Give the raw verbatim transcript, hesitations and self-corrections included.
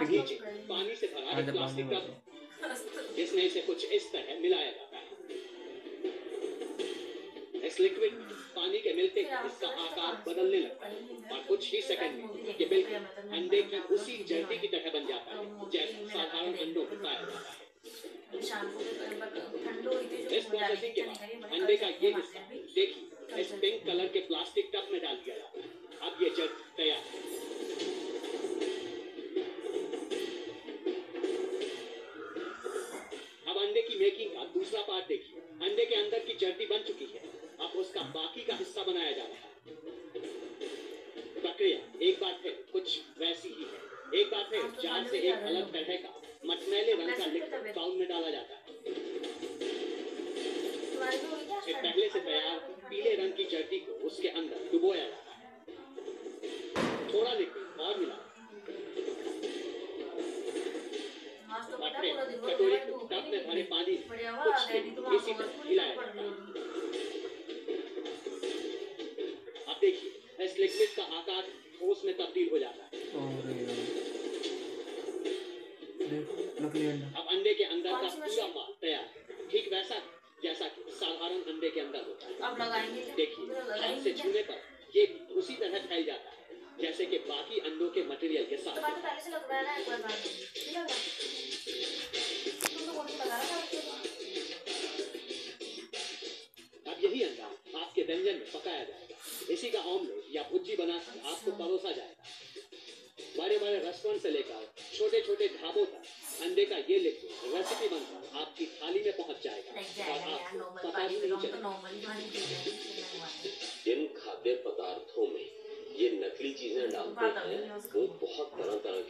नीचे पानी से भरा एक प्लास्टिक टब, जिसमें इसे कुछ इस तरह मिलाया जाता है। इस लिक्विड में पानी के मिलते ही इसका आकार बदलने लगता है और कुछ ही सेकंड में ये बिल्कुल अंडे की उसी जर्दी की तरह बन जाता है जैसे साधारण अंडों में पाया जाता है। इस प्रोसेसिंग के बाद अंडे का ये हिस्सा देखिए इस पिंक कलर के प्लास्टिक टब में डाल दिया जाता है। अब ये जर्द तैयार है। अब अंडे की मेकिंग का दूसरा पार्ट देखिए। अंडे के अंदर की जर्दी बन चुकी है, अब उसका बाकी का हिस्सा बनाया जा रहा है। प्रक्रिया एक बार फिर कुछ वैसी ही है। एक बार फिर जार से एक अलग तरह का मटमैले रंग का लिक्विड बाउल में डाला जाता है। फिर पहले से तैयार पीले रंग की जर्दी को उसके अंदर डुबोया जाता है। थोड़ा लिक्विड और मिला और फिर कटोरी को टब में भरे पानी कुछ देर इसी तरह हिलाया जाता है। अब देखिए इस लिक्विड का आकार ठोस में तब्दील हो जाता है। अब अंडे के अंदर का पूरा माल तैयार है, ठीक वैसा जैसा कि साधारण अंडे के अंदर होता है। अब लगाएंगे देखिए हाथ से छूने पर ये उसी तरह फैल जाता है जैसे कि बाकी अंडों के मटेरियल के साथ। तो पहले से लगवाया ना एक बार बाद अब यही अंडा आपके व्यंजन में पकाया जाएगा। इसी का ऑमलेट या भुर्जी बनाकर आपको परोसा जाएगा। बड़े बड़े रेस्टोरेंट से लेकर छोटे छोटे ढाबों तक अंडे का ये लिक्विड रेसिपी बनकर आपकी थाली में पहुंच जाएगा और आपको पता भी नहीं चलेगा। जिन खाद्य पदार्थों में ये नकली चीजें डालते हैं वो बहुत तरह तरह